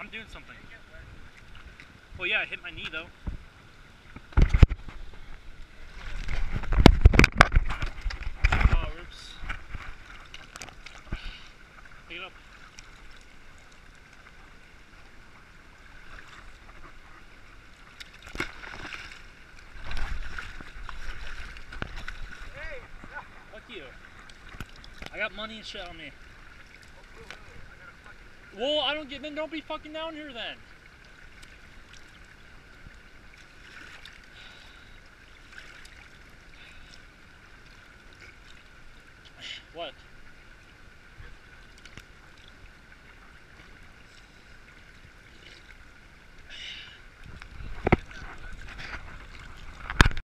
I'm doing something. Well, yeah, I hit my knee though. Oh, oops. Pick it up. Hey! Fuck you. I got money and shit on me. Well, I don't get. Then don't be fucking down here then. What?